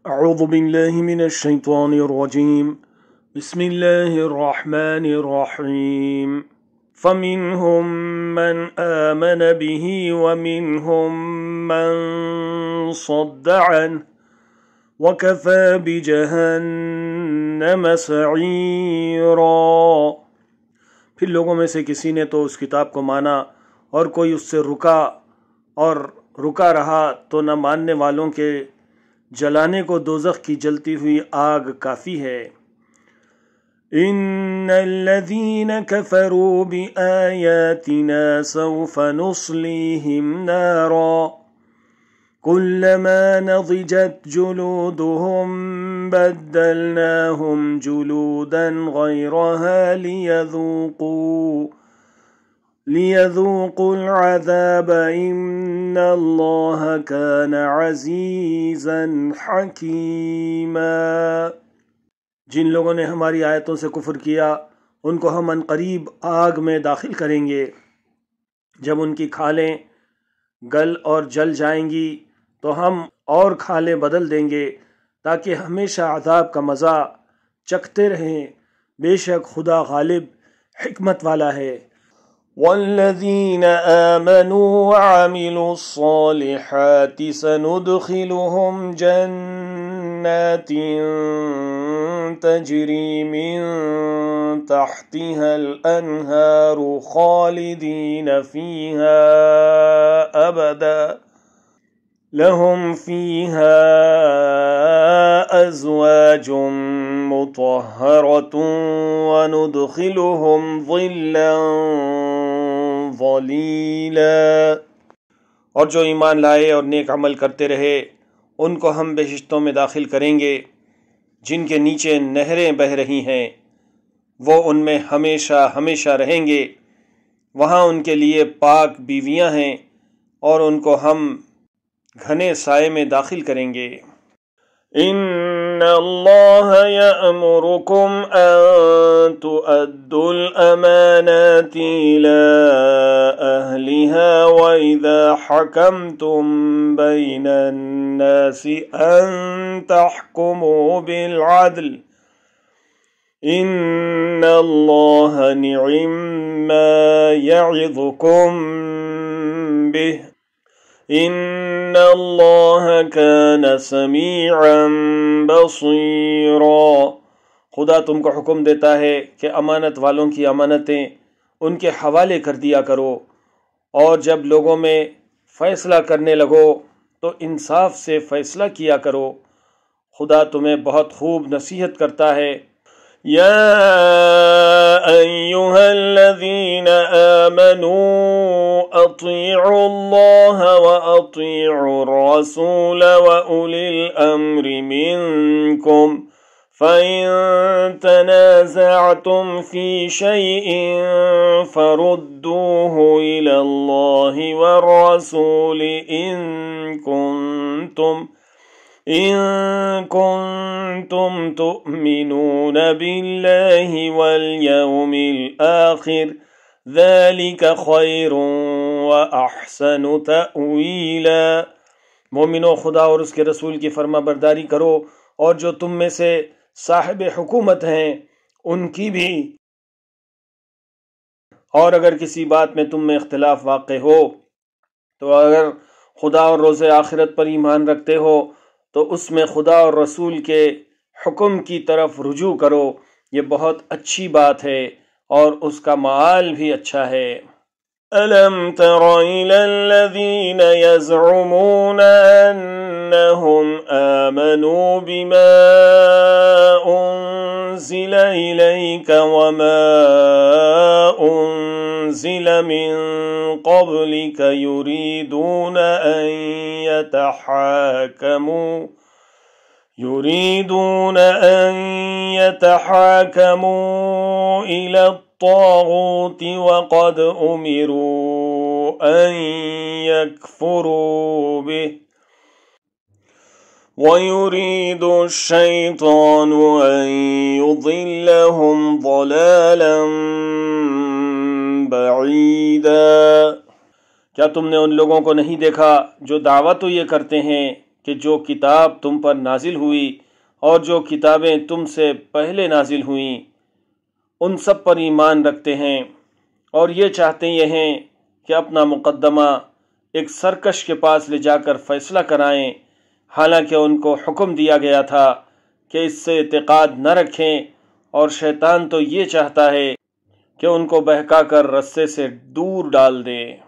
अऊज़ु बिल्लाहि मिनश शैतानिर रजीम बिस्मिल्लाहिर रहमानिर रहीम फमिनहुम मन आमन बिही व मिनहुम मन सद्द अन्हु व कफ़ा बिजहन्नम सईरा। फिर लोगों में से किसी ने तो उस किताब को माना और कोई उससे रुका रहा तो न मानने वालों के जलाने को दोज़ख की जलती हुई आग काफ़ी है। इन्नल्लज़ीन कफ़रू बिआयातिना सौफ़ नुस्लीहिम नारा कुल्लमा नज़िजत जुलूदुहुम बद्दलनाहुम जुलूदन गैरहा लियज़ूक़ुल अज़ाब इन्नल्लाह कान अज़ीज़न हकीमा। जिन लोगों ने हमारी आयतों से कुफ्र किया उनको हम अनकरीब आग में दाखिल करेंगे। जब उनकी खालें गल और जल जाएंगी तो हम और खालें बदल देंगे ताकि हमेशा अज़ाब का मज़ा चखते रहें। बेशक खुदा गालिब हिकमत वाला है। वल्लज़ीन आमनू व अमिलुस्सालिहाति सनुदखिलुहुम जन्नातिन तजरी मिन तहतिहल अन्हारु खालिदीन फीहा अबदा लहुम फीहा अज़वाजुम मुतहहरतुन व नुदखिलुहुम ज़िल्लन ज़लीला। और जो ईमान लाए और नेक अमल करते रहे उनको हम बेहिश्तों में दाखिल करेंगे जिनके नीचे नहरें बह रही हैं, वो उनमें हमेशा हमेशा रहेंगे। वहाँ उनके लिए पाक बीवियाँ हैं और उनको हम घने साए में दाखिल करेंगे। इन्नल्लाह यअमुरुकुम अन तुअद्दुल अमानाति इला अहलिहा व इज़ा हकमतुम बैनन नासि अन तहकुमू बिल अद्ल इन्नल्लाह निअम्मा यइज़ुकुम बिह इन्नल्लाह कान समीअन बसीरा। खुदा तुमको हुक्म देता है कि अमानत वालों की अमानतें उनके हवाले कर दिया करो और जब लोगों में फ़ैसला करने लगो तो इंसाफ से फ़ैसला किया करो। खुदा तुम्हें बहुत खूब नसीहत करता है। या अय्युहल्लज़ीन आमनू अतीउल्लाह व अतीउर रसूल व उलिल अम्रि मिनकुम फ़इन तनाज़अतुम फ़ी शैइन फ़रुद्दूहु इलल्लाहि वर रसूल इन कुंतुम तुअमिनून बिल्लाहि वल यौमिल आखिर ज़ालिका खैरुन व अहसनु तअवीला। मोमिनो, खुदा और उसके रसूल की फर्माबरदारी करो और जो तुम में से साहिब हुकूमत हैं उनकी भी। और अगर किसी बात में तुम में इख्तिलाफ वाक़े हो तो अगर खुदा और रोज़े आखिरत पर ईमान रखते हो तो उसमें खुदा और रसूल के हुक्म की तरफ रुजू करो। ये बहुत अच्छी बात है और उसका माल भी अच्छा है। अलम तरा इलल्लज़ीन यज़उमून अन्नहुम आमनू बिमा उन्ज़िला इलैका वमा उन्ज़िला मिन क़ब्लिका युरीदून अन यतहाकमू इला त्ताग़ूत वक़द उमिरू अन यकफ़ुरू बिह वयुरीदु शैतानु अन युज़िल्लहुम ज़लालन बईदा। क्या तुमने उन लोगों को नहीं देखा जो दावा तो ये करते हैं कि जो किताब तुम पर नाजिल हुई और जो किताबें तुमसे पहले नाजिल हुईं उन सब पर ईमान रखते हैं और ये चाहते ये हैं कि अपना मुकद्दमा एक सरकश के पास ले जाकर फैसला कराएं, हालांकि उनको हुक्म दिया गया था कि इससे इत्तेकाद न रखें और शैतान तो ये चाहता है कि उनको बहकाकर रस्से से दूर डाल दे।